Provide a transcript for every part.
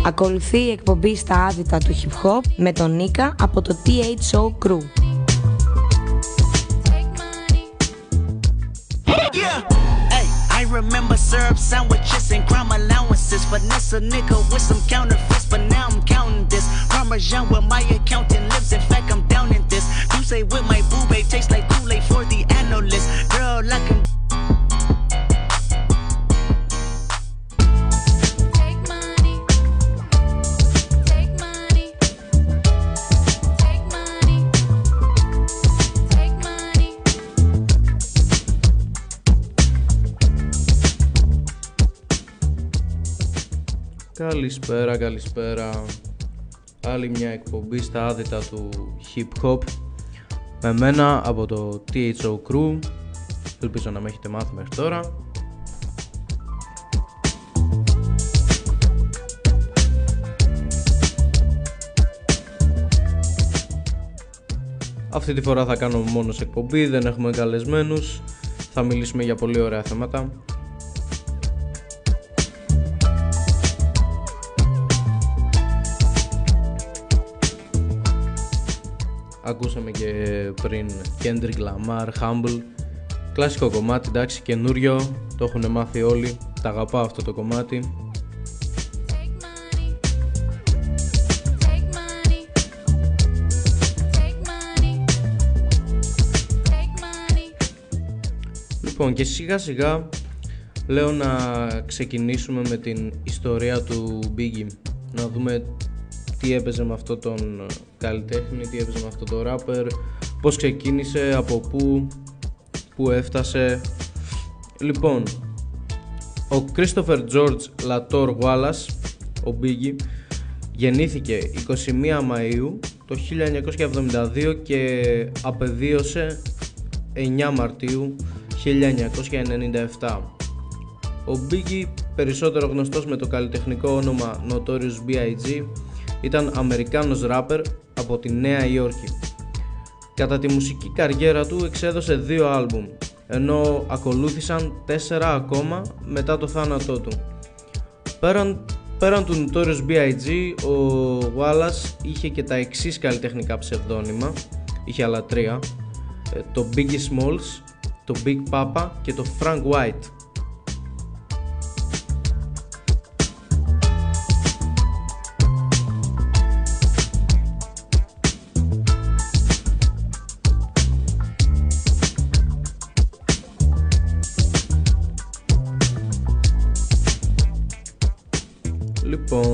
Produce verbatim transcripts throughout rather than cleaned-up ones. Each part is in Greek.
Ακολουθεί η εκπομπή στα άδυτα του hip hop με τον Νίκα από το τι έιτς ο Crew. Remember syrup sandwiches and crime allowances. Finesse a nigga with some counterfeits, but now I'm counting this. Parmesan with my accountant lives. In fact, I'm down in this. You say with my boo babe tastes like Kool-Aid for the analyst. Girl, I can. Καλησπέρα, καλησπέρα. Άλλη μια εκπομπή στα άδυτα του hip hop με μένα από το τι έιτς ο Crew. Ελπίζω να με έχετε μάθει μέχρι τώρα. Αυτή τη φορά θα κάνω μόνος εκπομπή, δεν έχουμε καλεσμένους. Θα μιλήσουμε για πολύ ωραία θέματα. Ακούσαμε και πριν Kendrick Lamar, Humble. Κλασικό κομμάτι, εντάξει, καινούριο. Το έχουν μάθει όλοι. Τα αγαπάω αυτό το κομμάτι. Λοιπόν, και σιγά σιγά λέω να ξεκινήσουμε με την ιστορία του Biggie. Να δούμε τι έπαιζε με αυτόν τον καλλιτέχνη, τι έπαιζε με αυτόν τον rapper, πώς ξεκίνησε, από πού, πού έφτασε. Λοιπόν, ο Christopher George Lator Wallace, ο Biggie, γεννήθηκε εικοστή πρώτη Μαΐου το χίλια εννιακόσια εβδομήντα δύο και απεβίωσε εννέα Μαρτίου χίλια εννιακόσια ενενήντα επτά. Ο Biggie, περισσότερο γνωστός με το καλλιτεχνικό όνομα Notorious μπι άι τζι, ήταν Αμερικάνος ράπερ από τη Νέα Υόρκη. Κατά τη μουσική καριέρα του εξέδωσε δύο άλμπουμ, ενώ ακολούθησαν τέσσερα ακόμα μετά το θάνατό του. Πέραν, πέραν του Notorious μπι άι τζι, ο Wallace είχε και τα εξής καλλιτεχνικά ψευδόνυμα, είχε άλλα τρία, το Biggie Smalls, το Big Papa και το Frank White. Λοιπόν,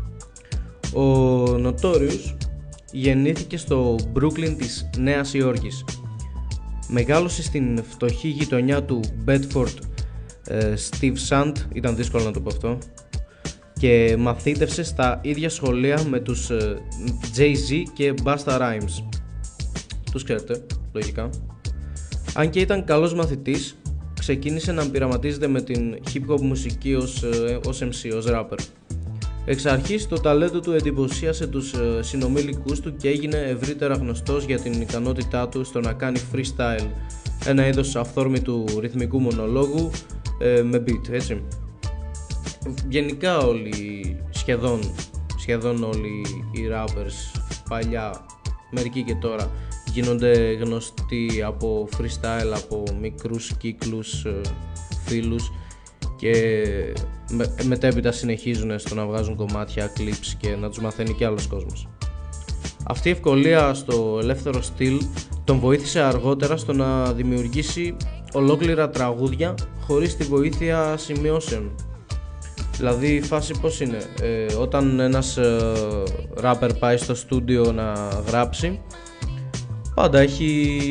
ο Notorious γεννήθηκε στο Brooklyn της Νέας Υόρκης. Μεγάλωσε στην φτωχή γειτονιά του Bedford ε, Steve Sand, ήταν δύσκολο να το πω αυτό, και μαθήτευσε στα ίδια σχολεία με τους ε, Jay-Z και Busta Rhymes. Τους ξέρετε, λογικά. Αν και ήταν καλός μαθητής, ξεκίνησε να πειραματίζεται με την hip hop μουσική ως, ε, ως εμ σι, ως rapper. Εξ αρχής το ταλέντο του εντυπωσίασε τους ε, συνομήλικους του και έγινε ευρύτερα γνωστός για την ικανότητά του στο να κάνει freestyle, ένα είδος αυθόρμητου ρυθμικού μονολόγου ε, με beat, έτσι. Γενικά όλοι, σχεδόν, σχεδόν όλοι οι rappers παλιά, μερικοί και τώρα, γίνονται γνωστοί από freestyle, από μικρούς κύκλους ε, φίλους, και με, μετέπειτα συνεχίζουν στο να βγάζουν κομμάτια, clips και να τους μαθαίνει και άλλος κόσμος. Αυτή η ευκολία στο ελεύθερο στυλ τον βοήθησε αργότερα στο να δημιουργήσει ολόκληρα τραγούδια χωρίς τη βοήθεια σημειώσεων. Δηλαδή η φάση πώς είναι, ε, όταν ένας ε, rapper πάει στο στούντιο να γράψει, πάντα έχει,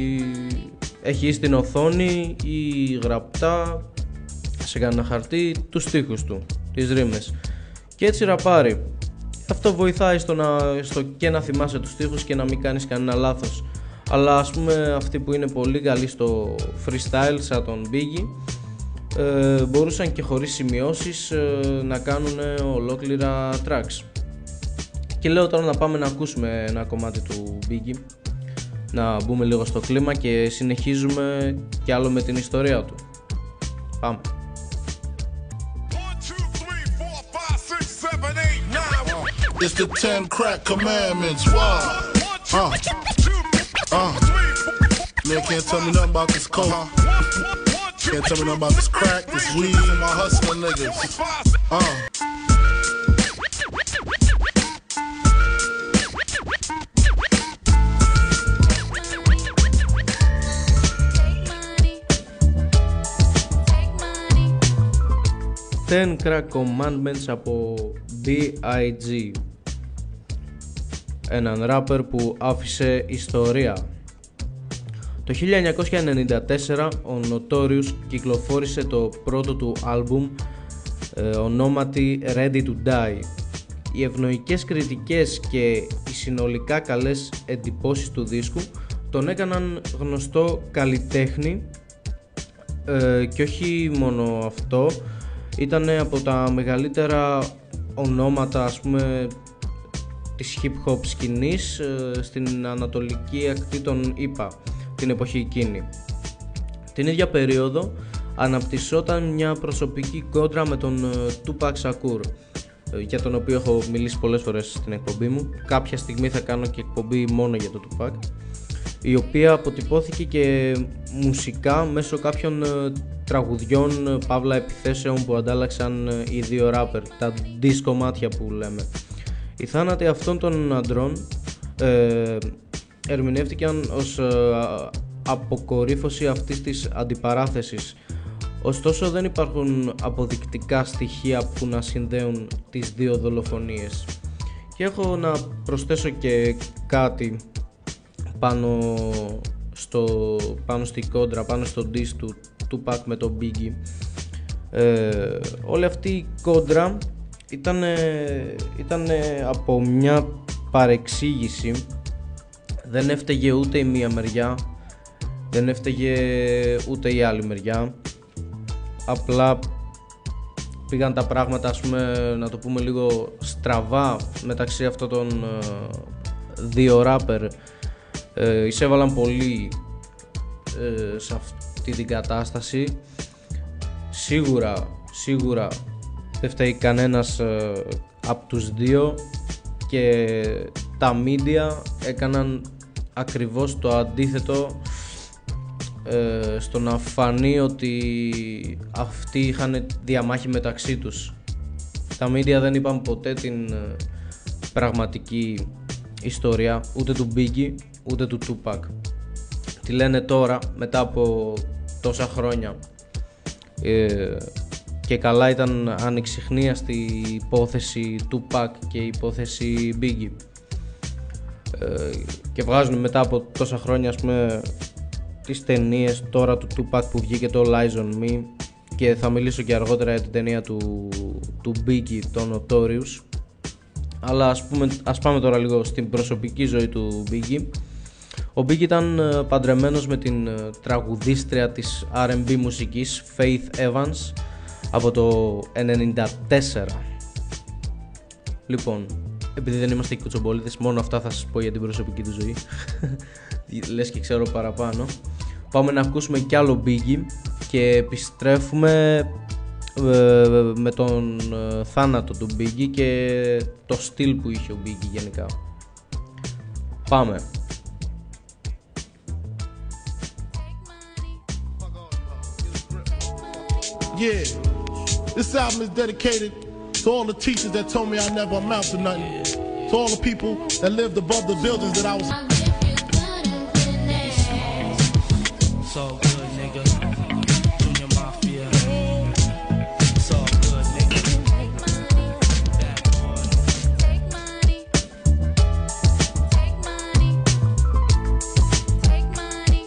έχει στην οθόνη ή γραπτά σε κανένα χαρτί τους στίχους του, τις ρήμες, και έτσι ραπάρει. Αυτό βοηθάει στο, να, στο και να θυμάσαι τους στίχους και να μην κάνεις κανένα λάθος. Αλλά ας πούμε αυτοί που είναι πολύ καλοί στο freestyle σαν τον Biggie ε, μπορούσαν και χωρίς σημειώσεις ε, να κάνουν ολόκληρα tracks. Και λέω τώρα να πάμε να ακούσουμε ένα κομμάτι του Biggie, να μπούμε λίγο στο κλίμα και συνεχίζουμε κι άλλο με την ιστορία του. Πάμε. one, two, three, four, five, six, seven, eight. It's the ten crack commandments. What? Uh. Uh. Man can't tell me nothing about this coke. Can't tell me nothing about this crack, this weed, and my hustling niggas. Uh. ten Crack Commandments από μπι άι τζι, έναν ράπερ που άφησε ιστορία. Το χίλια εννιακόσια ενενήντα τέσσερα ο Notorious κυκλοφόρησε το πρώτο του άλμπουμ ε, ονόματι Ready to Die. Οι ευνοϊκές κριτικές και οι συνολικά καλές εντυπώσεις του δίσκου τον έκαναν γνωστό καλλιτέχνη ε, και όχι μόνο αυτό, ήταν από τα μεγαλύτερα ονόματα, ας πούμε, της hip hop σκηνής ε, στην ανατολική ακτή των ΗΠΑ την εποχή εκείνη. Την ίδια περίοδο αναπτυσσόταν μια προσωπική κόντρα με τον Tupac Shakur, για τον οποίο έχω μιλήσει πολλές φορές στην εκπομπή μου. Κάποια στιγμή θα κάνω και εκπομπή μόνο για τον Tupac, η οποία αποτυπώθηκε και μουσικά μέσω κάποιων τραγουδιών παύλα επιθέσεων που αντάλλαξαν οι δύο ράπερ, τα diss κομμάτια που λέμε. Οι θάνατοι αυτών των αντρών ε, ερμηνεύτηκαν ως ε, αποκορύφωση αυτής της αντιπαράθεσης. Ωστόσο δεν υπάρχουν αποδεικτικά στοιχεία που να συνδέουν τις δύο δολοφονίες. Και έχω να προσθέσω και κάτι πάνω, στο, πάνω στη κόντρα, πάνω στο diss του Tupac με τον Biggie. Ε, όλη αυτή η κόντρα ήταν, ήταν από μια παρεξήγηση. Δεν έφταιγε ούτε η μία μεριά, δεν έφταιγε ούτε η άλλη μεριά. Απλά πήγαν τα πράγματα, ας πούμε, να το πούμε λίγο στραβά μεταξύ αυτών των ε, δύο ράπερ. Ε, εισέβαλαν πολύ ε, σε αυτή την κατάσταση. Σίγουρα, σίγουρα δεν φταίει κανένας ε, από τους δύο και τα media έκαναν ακριβώς το αντίθετο, ε, στο να φανεί ότι αυτοί είχαν διαμάχη μεταξύ τους. Τα media δεν είπαν ποτέ την ε, πραγματική ιστορία ούτε του Biggie ούτε του Tupac. Τι λένε τώρα μετά από τόσα χρόνια, ε, και καλά ήταν ανεξιχνίαστη η υπόθεση Tupac και η υπόθεση Biggie, ε, και βγάζουν μετά από τόσα χρόνια, ας πούμε, τις ταινίες τώρα του Tupac που βγήκε το Lies on Me, και θα μιλήσω και αργότερα για την ταινία του, του Biggie, το Notorious. Αλλά ας, πούμε, ας πάμε τώρα λίγο στην προσωπική ζωή του Biggie. Ο Biggie ήταν παντρεμένος με την τραγουδίστρια της αρ εν μπι μουσικής Faith Evans από το ενενήντα τέσσερα. Λοιπόν, επειδή δεν είμαστε κουτσομπολίδες, μόνο αυτά θα σας πω για την προσωπική του ζωή. Λες και ξέρω παραπάνω. Πάμε να ακούσουμε κι άλλο Biggie και επιστρέφουμε ε, με τον ε, θάνατο του Biggie και το στυλ που είχε ο Biggie γενικά. Πάμε. Yeah, this album is dedicated to all the teachers that told me I never amount to nothing. To all the people that lived above the buildings that I was. So good, nigga. Junior Mafia. So good, nigga. That boy. Take money. Take money. Take money.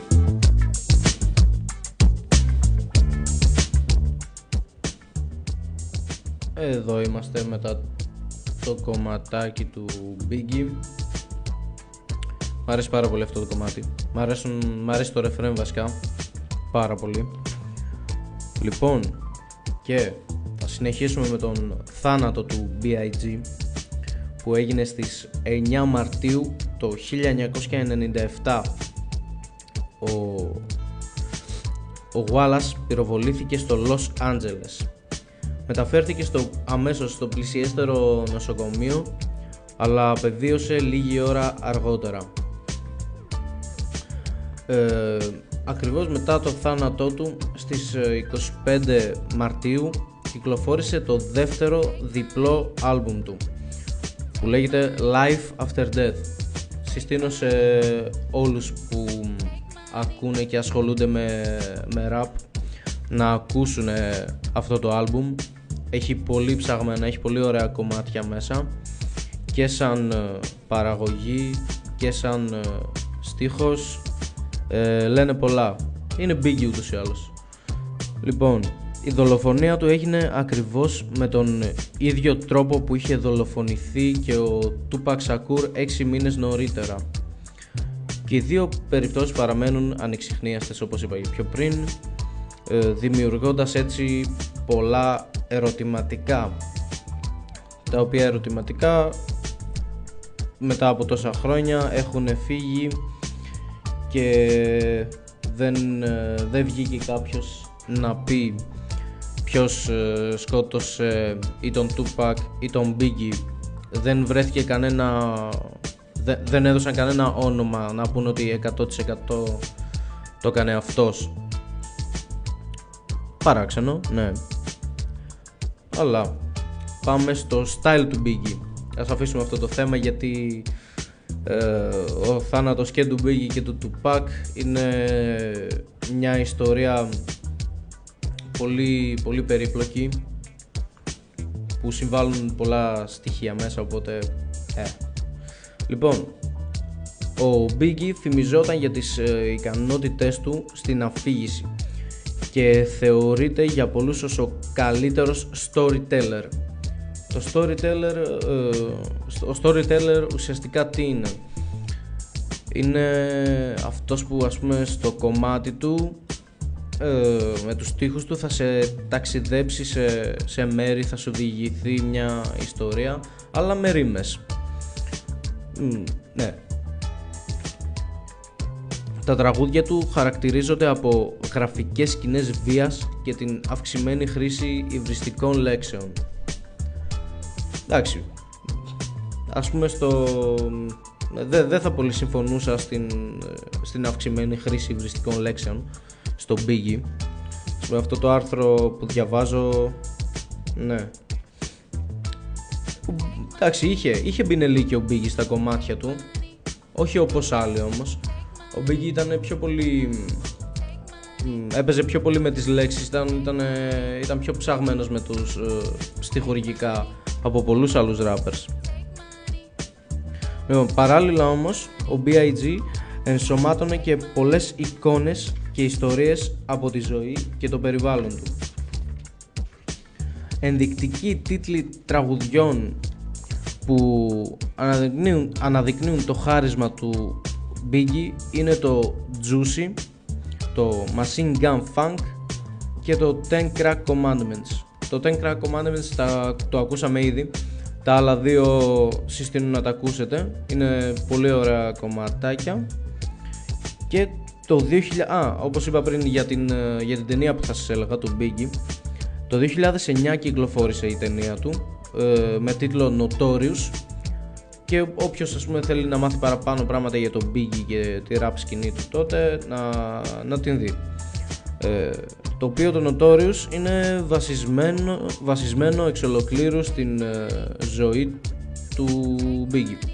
Εδώ είμαστε μετά το κομματάκι του Biggie. Μ' αρέσει πάρα πολύ αυτό το κομμάτι. Μ' αρέσουν, μ' αρέσει το ρεφρέν βασικά πάρα πολύ. Λοιπόν, και θα συνεχίσουμε με τον θάνατο του μπι άι τζι που έγινε στις εννιά Μαρτίου το χίλια εννιακόσια ενενήντα επτά. Ο, ο Wallace πυροβολήθηκε στο Λος Άντζελες. Μεταφέρθηκε στο, αμέσως στο πλησιέστερο νοσοκομείο, αλλά απεβίωσε λίγη ώρα αργότερα. Ε, ακριβώς μετά το θάνατό του στις είκοσι πέντε Μαρτίου κυκλοφόρησε το δεύτερο διπλό άλμπουμ του, που λέγεται Life After Death. Συστήνω σε όλους που ακούνε και ασχολούνται με, με rap να ακούσουν αυτό το άλμπουμ. Έχει πολύ ψαγμένα, έχει πολύ ωραία κομμάτια μέσα, και σαν παραγωγή και σαν στίχος, ε, λένε πολλά. Είναι Biggie ούτως ή άλλως. Λοιπόν, η δολοφονία του έγινε ακριβώς με τον ίδιο τρόπο που είχε δολοφονηθεί και ο Tupac Shakur έξι μήνες νωρίτερα. Και οι δύο περιπτώσεις παραμένουν ανεξιχνίαστες, όπως είπα και πιο πριν, δημιουργώντας έτσι πολλά ερωτηματικά, τα οποία ερωτηματικά μετά από τόσα χρόνια έχουν φύγει και δεν, δεν βγήκε κάποιος να πει ποιος σκότωσε ή τον Tupac ή τον Biggie. Δεν βρέθηκε κανένα, δεν, δεν έδωσαν κανένα όνομα να πούν ότι εκατό τοις εκατό το έκανε αυτός. Παράξενο, ναι. Αλλά πάμε στο style του Biggie. Ας αφήσουμε αυτό το θέμα, γιατί ε, ο θάνατος και του Biggie και του Tupac είναι μια ιστορία πολύ, πολύ περίπλοκη, που συμβάλλουν πολλά στοιχεία μέσα, οπότε ε. Λοιπόν, ο Biggie φημιζόταν για τις ε, ικανότητες του στην αφήγηση και θεωρείται για πολλούς ως ο καλύτερος storyteller. Το storyteller, ε, ο storyteller ουσιαστικά τι είναι? Είναι αυτός που, ας πούμε, στο κομμάτι του, ε, με τους στίχους του θα σε ταξιδέψει σε, σε μέρη, θα σου διηγηθεί μια ιστορία, αλλά με ρήμες. Mm, ναι. Τα τραγούδια του χαρακτηρίζονται από γραφικές σκηνές βίας και την αυξημένη χρήση υβριστικών λέξεων. Εντάξει, ας πούμε στο... δεν δε θα πολύ συμφωνούσα στην, στην αυξημένη χρήση υβριστικών λέξεων στο Biggie. Με αυτό το άρθρο που διαβάζω, ναι. Εντάξει, είχε, είχε μπινελίκι ο Biggie στα κομμάτια του, όχι όπως άλλοι όμως. Ο Biggie ήταν πιο πολύ, έπαιζε πιο πολύ με τις λέξεις, ήταν, ήταν, ήταν πιο ψαγμένος με τους ε, στιχουργικά από πολλούς άλλους rappers. Λοιπόν, παράλληλα όμως ο μπι άι τζι ενσωμάτωνε και πολλές εικόνες και ιστορίες από τη ζωή και το περιβάλλον του. Ενδεικτικοί τίτλοι τραγουδιών που αναδεικνύουν, αναδεικνύουν το χάρισμα του Biggie είναι το Juicy, το Machine Gun Funk και το Ten Crack Commandments. Το Ten Crack Commandments τα, το ακούσαμε ήδη, τα άλλα δύο συστήνω να τα ακούσετε, είναι πολύ ωραία κομματάκια. Και το δύο χιλιάδες, α, όπως είπα πριν για την, για την ταινία που θα σας έλεγα, του Biggie, το δύο χιλιάδες εννιά κυκλοφόρησε η ταινία του ε, με τίτλο Notorious, και όποιος, ας πούμε, θέλει να μάθει παραπάνω πράγματα για τον Biggie και τη rap σκηνή του τότε, να, να την δει. Ε, το οποίο το Notorious είναι βασισμένο, βασισμένο εξ ολοκλήρου στην ε, ζωή του Biggie.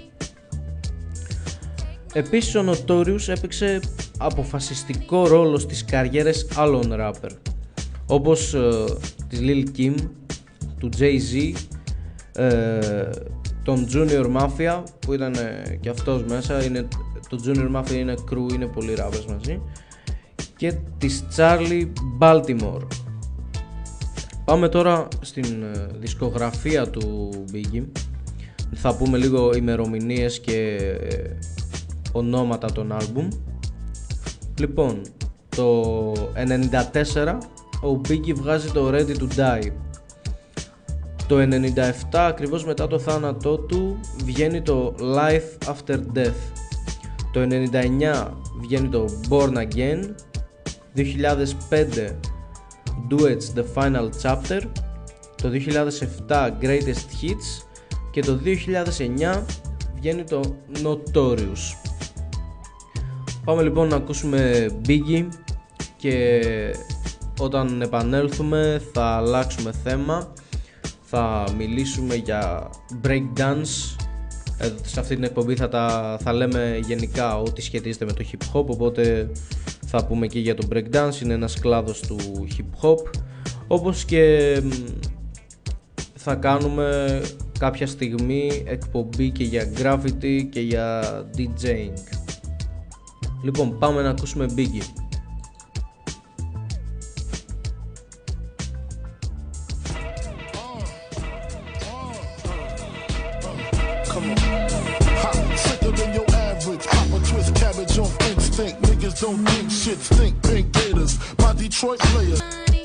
Επίσης ο Notorious έπαιξε αποφασιστικό ρόλο στις καριέρες άλλων rapper, όπως ε, της Lil Kim, του Jay-Z, ε, τον Junior Mafia που ήταν ε, και αυτός μέσα, είναι, το Junior Mafia είναι crew, είναι πολλοί rappers μαζί, και της Charlie Baltimore. Πάμε τώρα στην ε, δισκογραφία του Biggie. Θα πούμε λίγο ημερομηνίες και ε, ονόματα των άλμπουμ. Λοιπόν, το ενενήντα τέσσερα ο Biggie βγάζει το Ready to Die. Το ενενήντα επτά, ακριβώς μετά το θάνατό του, βγαίνει το Life After Death. Το ενενήντα εννιά βγαίνει το Born Again. Δύο χιλιάδες πέντε Duets The Final Chapter. το δύο χιλιάδες επτά Greatest Hits και το δύο χιλιάδες εννιά βγαίνει το Notorious. Πάμε λοιπόν να ακούσουμε Biggie και όταν επανέλθουμε θα αλλάξουμε θέμα, θα μιλήσουμε για breakdance. Ε, σε αυτή την εκπομπή θα, τα, θα λέμε γενικά ό,τι σχετίζεται με το hip hop, οπότε θα πούμε και για το breakdance, είναι ένας κλάδος του hip hop, όπως και θα κάνουμε κάποια στιγμή εκπομπή και για graffiti και για DJing. Λοιπόν, πάμε να ακούσουμε Biggie. Don't think shit stink, pink gators, my Detroit players.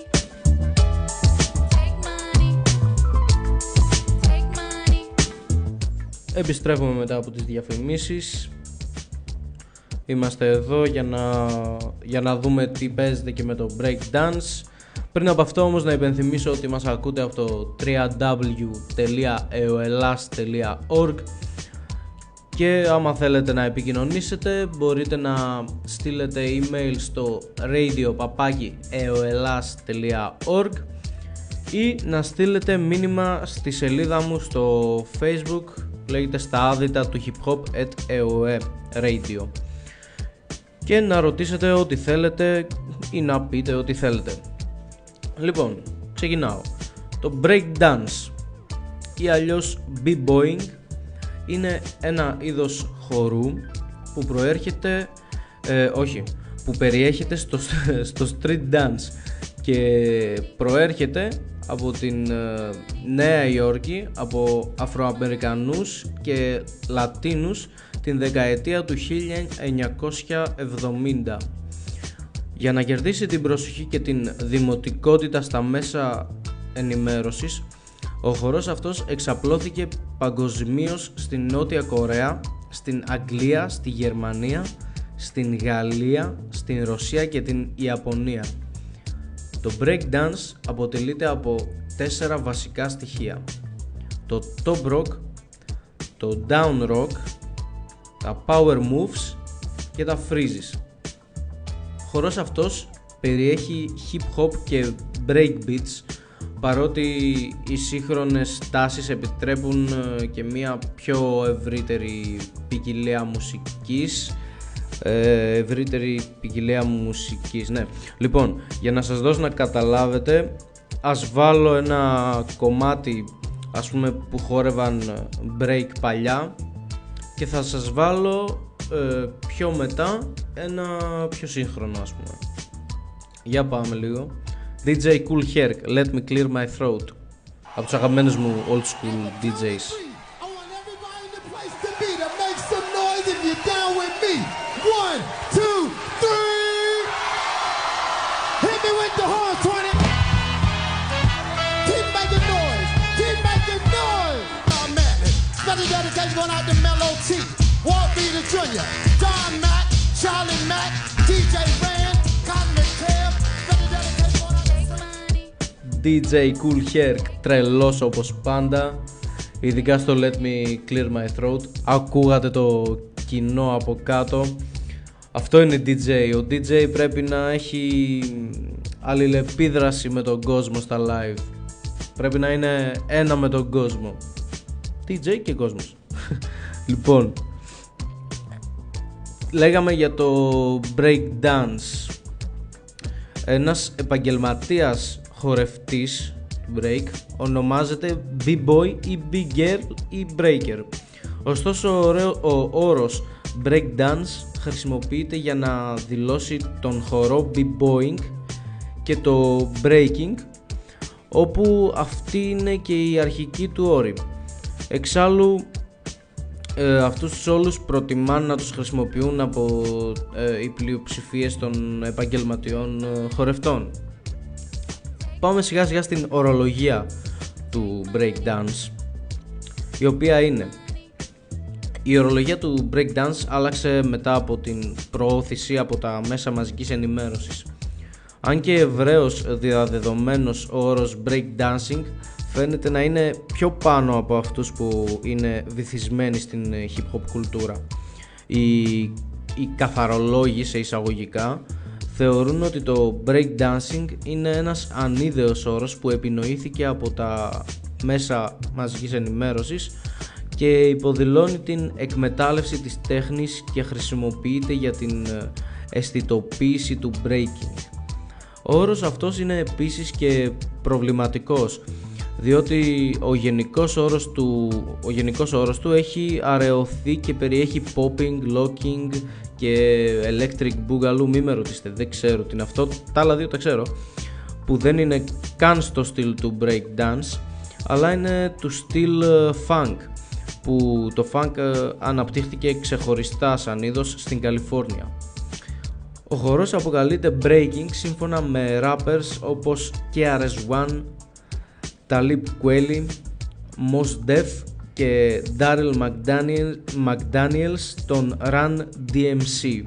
Επιστρέφουμε μετά από τις διαφημίσεις. Είμαστε εδώ για να, για να δούμε τι παίζεται και με το breakdance. Πριν από αυτό όμως να υπενθυμίσω ότι μας ακούτε από το double-u double-u double-u τελεία eoelas τελεία org και άμα θέλετε να επικοινωνήσετε μπορείτε να στείλετε email στο radio παπάκι eoelas τελεία org ή να στείλετε μήνυμα στη σελίδα μου στο Facebook, λέγεται στα άδυτα του hip hop at eoe radio, και να ρωτήσετε ό,τι θέλετε ή να πείτε ό,τι θέλετε. Λοιπόν, ξεκινάω. Το breakdance ή αλλιώς b-boying είναι ένα είδος χορού που προέρχεται, ε, όχι, που περιέχεται στο, στο street dance και προέρχεται από την ε, Νέα Υόρκη, από Αφροαμερικανούς και Λατίνους την δεκαετία του χίλια εννιακόσια εβδομήντα. Για να κερδίσει την προσοχή και την δημοτικότητα στα μέσα ενημέρωσης, ο χορός αυτός εξαπλώθηκε παγκοσμίως στην Νότια Κορέα, στην Αγγλία, στη Γερμανία, στην Γαλλία, στην Ρωσία και την Ιαπωνία. Το breakdance αποτελείται από τέσσερα βασικά στοιχεία: το top rock, το down rock, τα power moves και τα freezes. Ο χορός αυτός περιέχει hip hop και break beats, παρότι οι σύγχρονες τάσεις επιτρέπουν και μια πιο ευρύτερη ποικιλία μουσικής, ε, ευρύτερη ποικιλία μουσικής, ναι. Λοιπόν, για να σας δώσω να καταλάβετε, ας βάλω ένα κομμάτι, ας πούμε, που χόρευαν break παλιά και θα σας βάλω ε, πιο μετά ένα πιο σύγχρονο, ας πούμε. Για πάμε λίγο. ντι τζέι Kool Herc, Let Me Clear My Throat, από τους αγαπημένους μου old school ντι τζέις. ντι τζέι Kool Herc, τρελός όπως πάντα, ειδικά στο Let Me Clear My Throat. Ακούγατε το κοινό από κάτω. Αυτό είναι ντι τζέι. Ο ντι τζέι πρέπει να έχει αλληλεπίδραση με τον κόσμο στα live. Πρέπει να είναι ένα με τον κόσμο. ντι τζέι και κόσμος. Λοιπόν, λέγαμε για το break dance. Ένας επαγγελματίας χορευτής break ονομάζεται b-boy ή b-girl ή breaker. Ωστόσο ο όρος break dance χρησιμοποιείται για να δηλώσει τον χορό b-boying και το breaking, όπου αυτή είναι και η αρχική του όρη. Εξάλλου ε, αυτούς τους όλους προτιμάνε να τους χρησιμοποιούν από ε, οι πλειοψηφίες των επαγγελματιών ε, χορευτών. Πάμε σιγά σιγά στην ορολογία του breakdance, η οποία είναι: η ορολογία του breakdance άλλαξε μετά από την προώθηση από τα μέσα μαζικής ενημέρωσης. Αν και ευρέως διαδεδομένος ο όρος breakdancing φαίνεται να είναι πιο πάνω από αυτούς που είναι βυθισμένοι στην hip hop κουλτούρα. Οι, οι καθαρολόγοι σε εισαγωγικά θεωρούν ότι το breakdancing είναι ένας ανίδεος όρος που επινοήθηκε από τα μέσα μαζικής ενημέρωσης και υποδηλώνει την εκμετάλλευση της τέχνης και χρησιμοποιείται για την αισθητοποίηση του breaking. Ο όρος αυτός είναι επίσης και προβληματικός, διότι ο γενικός όρος του, ο γενικός όρος του έχει αραιωθεί και περιέχει popping, locking και electric boogaloo. Μη με ρωτήσετε, δεν ξέρω τι είναι αυτό, τα άλλα δύο τα ξέρω, που δεν είναι καν στο στυλ του breakdance, αλλά είναι του στυλ funk, που το funk αναπτύχθηκε ξεχωριστά σαν είδος στην Καλιφόρνια. Ο χορός αποκαλείται breaking σύμφωνα με rappers όπως κέι αρ ες One, Talib Kweli, Mos Def και Daryl McDaniels των Run ντι εμ σι.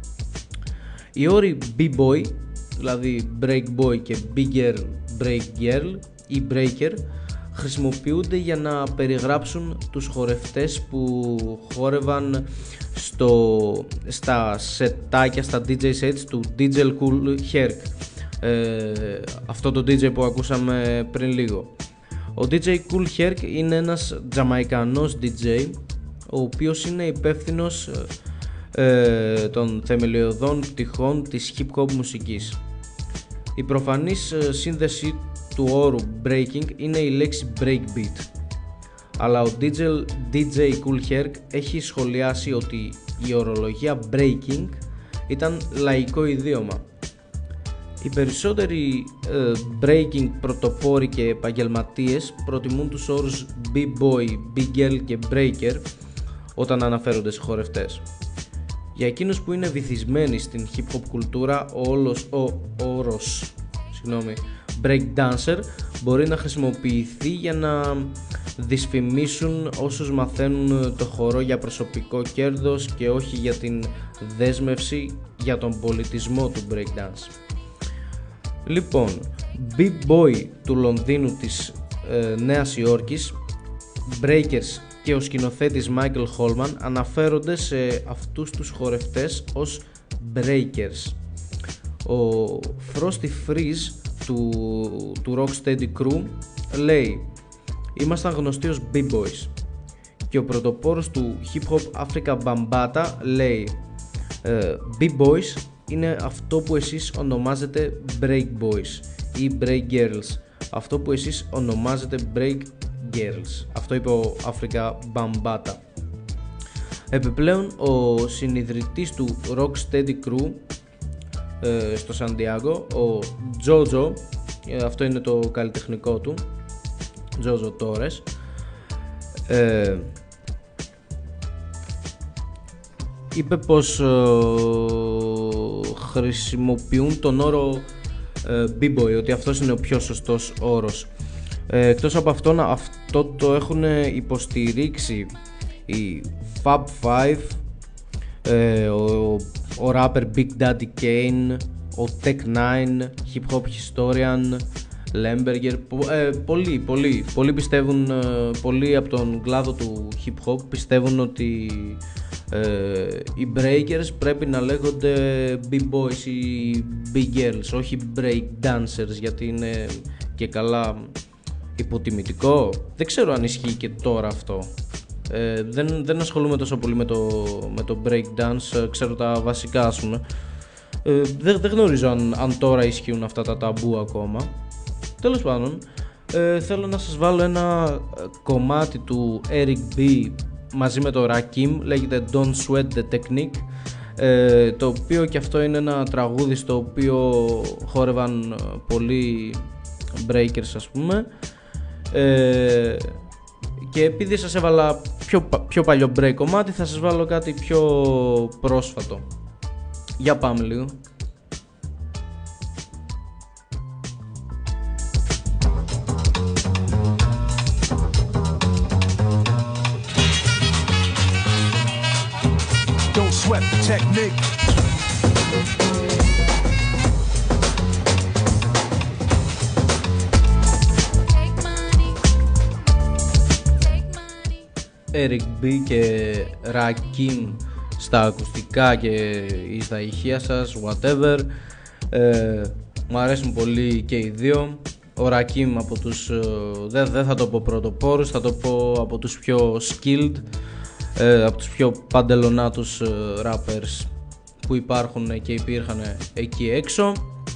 Οι όροι B-boy, δηλαδή break boy και bigger break girl ή breaker, χρησιμοποιούνται για να περιγράψουν τους χορευτές που χόρευαν στο, στα σετάκια, στα ντι τζέι sets του ντι τζέι Kool Herc, ε, αυτό το ντι τζέι που ακούσαμε πριν λίγο. Ο ντι τζέι Kool Herc είναι ένας τζαμαϊκανός ντι τζέι, ο οποίος είναι υπεύθυνος ε, των θεμελιωδών πτυχών της hip hop μουσικής. Η προφανής σύνδεση του όρου breaking είναι η λέξη breakbeat, αλλά ο ντι τζέι Kool Herc έχει σχολιάσει ότι η ορολογία breaking ήταν λαϊκό ιδίωμα. Οι περισσότεροι ε, breaking πρωτοπόροι και επαγγελματίες προτιμούν τους όρους b-boy, b-girl και breaker όταν αναφέρονται σε χορευτές. Για εκείνους που είναι βυθισμένοι στην hip hop κουλτούρα, ο, όλος, ο όρος συγγνώμη, breakdancer μπορεί να χρησιμοποιηθεί για να δυσφημίσουν όσους μαθαίνουν το χορό για προσωπικό κέρδος και όχι για την δέσμευση για τον πολιτισμό του breakdance. Λοιπόν, B-Boy του Λονδίνου της ε, Νέας Υόρκης, Breakers και ο σκηνοθέτης Michael Holman αναφέρονται σε αυτούς τους χορευτές ως Breakers. Ο Frosty Freeze του, του Rocksteady Crew λέει: ήμασταν γνωστοί ως B-Boys. Και ο πρωτοπόρος του Hip Hop Africa Bambaataa λέει: ε, B-Boys είναι αυτό που εσείς ονομάζετε Break Boys ή Break Girls, αυτό που εσείς ονομάζετε Break Girls. Αυτό είπε ο Africa Bambaataa. Επιπλέον ο συνιδρυτής του Rocksteady Crew ε, στο Σαντιάγκο, ο Jojo, ε, αυτό είναι το καλλιτεχνικό του, Jojo Torres, ε, είπε πως ε, χρησιμοποιούν τον όρο ε, B-Boy, ότι αυτός είναι ο πιο σωστός όρος. Ε, εκτός από αυτόν, αυτό το έχουν υποστηρίξει οι Fab Five, ε, ο, ο rapper Big Daddy Kane, ο Tech Nine, Hip Hop Historian, Lemberger, ε, πολλοί, πολλοί, πολλοί πιστεύουν, ε, πολλοί από τον κλάδο του Hip Hop πιστεύουν ότι ε, οι breakers πρέπει να λέγονται B-boys ή B-girls, όχι break dancers, γιατί είναι και καλά υποτιμητικό. Δεν ξέρω αν ισχύει και τώρα αυτό. Ε, δεν, δεν ασχολούμαι τόσο πολύ με το, με το break dance, ξέρω τα βασικά ας πούμε. Ε, δεν, δεν γνωρίζω αν, αν τώρα ισχύουν αυτά τα ταμπού ακόμα. Τέλος πάντων, ε, θέλω να σας βάλω ένα κομμάτι του Eric B μαζί με το Rakim, λέγεται Don't Sweat the Technique, ε, το οποίο και αυτό είναι ένα τραγούδι στο οποίο χόρευαν πολλοί breakers ας πούμε, ε, και επειδή σας έβαλα πιο, πιο παλιό break κομμάτι, θα σας βάλω κάτι πιο πρόσφατο. Για πάμε λίγο. Don't sweat the technique. Take money, Eric B και Rakim στα ακουστικά και στα ηχεία σας, whatever. ε, Μου αρέσουν πολύ και οι δύο. Ο Rakim από τους, δεν, δεν θα το πω πρωτοπόρους, θα το πω από τους πιο skilled, ε, από τους πιο παντελονάτους ε, rappers που υπάρχουν και υπήρχαν εκεί έξω.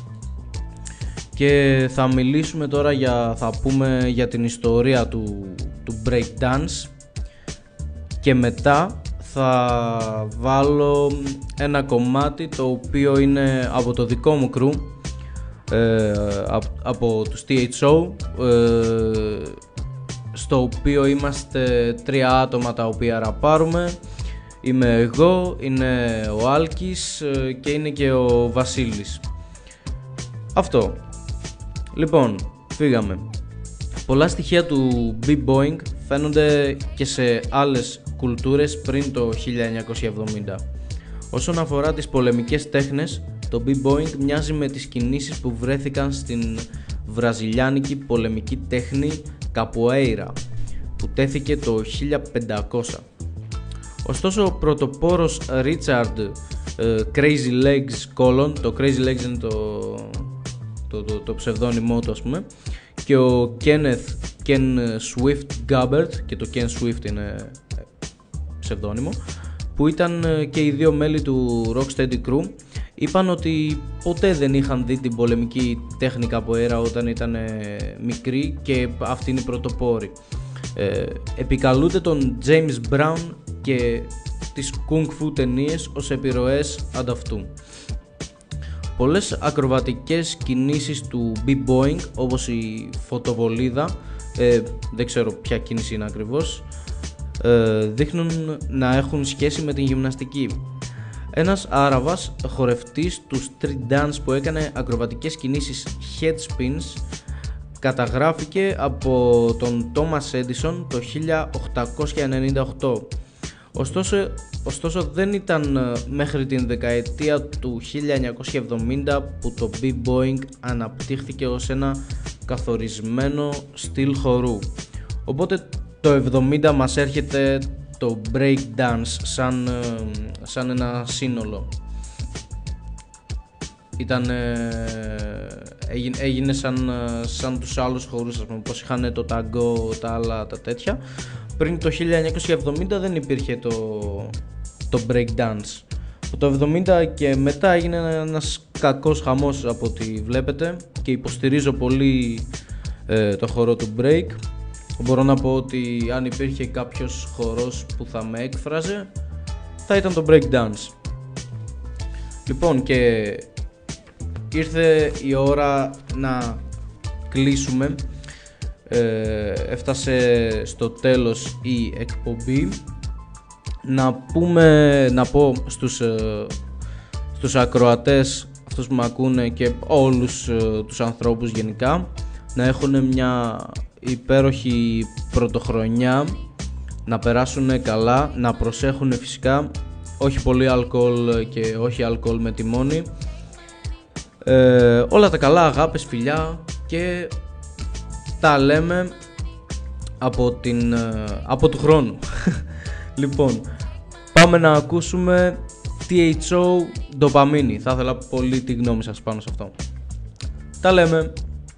Και θα μιλήσουμε τώρα για, θα πούμε για την ιστορία του, του breakdance και μετά θα βάλω ένα κομμάτι το οποίο είναι από το δικό μου crew, ε, από, από τους τι έιτς ο, ε, στο οποίο είμαστε τρία άτομα τα οποία ραπάρουμε. Είμαι εγώ, είναι ο Άλκης ε, και είναι και ο Βασίλης. Αυτό. Λοιπόν, φύγαμε. Πολλά στοιχεία του b-boying φαίνονται και σε άλλες κουλτούρες πριν το χίλια εννιακόσια εβδομήντα. Όσον αφορά τις πολεμικές τέχνες, το b-boying μοιάζει με τις κινήσεις που βρέθηκαν στην βραζιλιάνικη πολεμική τέχνη Capoeira, που τέθηκε το χίλια πεντακόσια. Ωστόσο, ο πρωτοπόρος Richard uh, Crazy Legs Colon, το Crazy Legs είναι το, το, το, το ψευδόνυμό του, ας πούμε, και ο Kenneth Ken Swift Gabbert, και το Ken Swift είναι ψευδόνυμο, που ήταν και οι δύο μέλη του Rocksteady Crew, είπαν ότι ποτέ δεν είχαν δει την πολεμική τέχνη Capoeira όταν ήταν μικροί και αυτοί είναι οι πρωτοπόροι. Ε, επικαλούνται τον James Brown και τις Kung Fu ταινίες ως επιρροές ανταυτού. Πολλές ακροβατικές κινήσεις του b-boying, όπως η φωτοβολίδα, ε, δεν ξέρω ποια κίνηση είναι ακριβώς, ε, δείχνουν να έχουν σχέση με την γυμναστική. Ένας Άραβας χορευτής του street dance που έκανε ακροβατικές κινήσεις head spins καταγράφηκε από τον Thomas Edison το χίλια οκτακόσια ενενήντα οκτώ. Ωστόσο, ωστόσο δεν ήταν μέχρι την δεκαετία του χίλια εννιακόσια εβδομήντα που το b-boying αναπτύχθηκε ως ένα καθορισμένο στυλ χορού. Οπότε το εβδομήντα μας έρχεται το break dance σαν, σαν ένα σύνολο. Ήταν, έγινε, έγινε σαν, σαν τους άλλους χορούς, ας πούμε, πως είχαν το ταγκό, τα άλλα τα τέτοια. Πριν το χίλια εννιακόσια εβδομήντα δεν υπήρχε το, το break dance. Από το εβδομήντα και μετά έγινε ένας κακός χαμός από ό,τι βλέπετε και υποστηρίζω πολύ ε, το χορό του break. Μπορώ να πω ότι αν υπήρχε κάποιος χορός που θα με έκφραζε, θα ήταν το break dance. Λοιπόν, και ήρθε η ώρα να κλείσουμε. Ε, έφτασε στο τέλος η εκπομπή. Να πούμε, να πω στους, ε, στους ακροατές, αυτούς που με ακούνε και όλους ε, τους ανθρώπους γενικά, να έχουν μια υπέροχη πρωτοχρονιά, να περάσουν καλά, να προσέχουν φυσικά, όχι πολύ αλκοόλ και όχι αλκοόλ με τιμόνι. Ε, όλα τα καλά, αγάπες, φιλιά και τα λέμε από, την, από του χρόνου. Λοιπόν, πάμε να ακούσουμε τι έιτς ο Dopamine. Θα ήθελα πολύ τη γνώμη σας πάνω σε αυτό. Τα λέμε.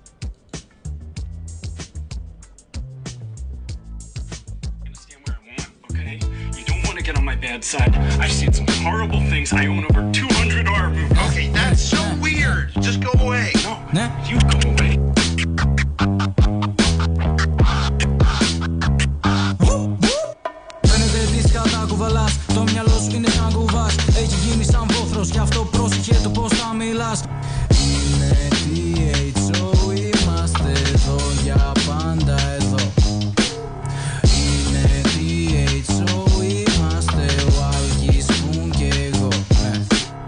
Bad side. I've seen some horrible things. I own over two hundred horror movies. Okay, that's so weird. Just go away. No, nah. You go away. Φαίνεται δίσκα τα κουβαλάς. Το μυαλό σου είναι σαν κουβάς. Έχει γίνει σαν βόθρος. Γι' αυτό πρόσεχε το πως θα μιλάς.